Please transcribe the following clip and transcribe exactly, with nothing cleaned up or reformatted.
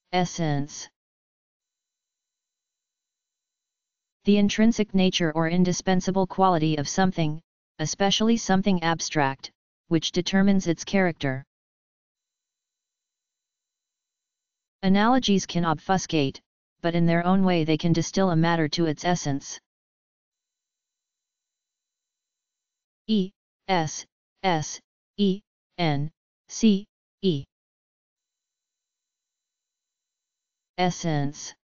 Essence. The intrinsic nature or indispensable quality of something, especially something abstract, which determines its character. Analogies can obfuscate, but in their own way they can distill a matter to its essence. E, S, S, E, N, C, E. Essence.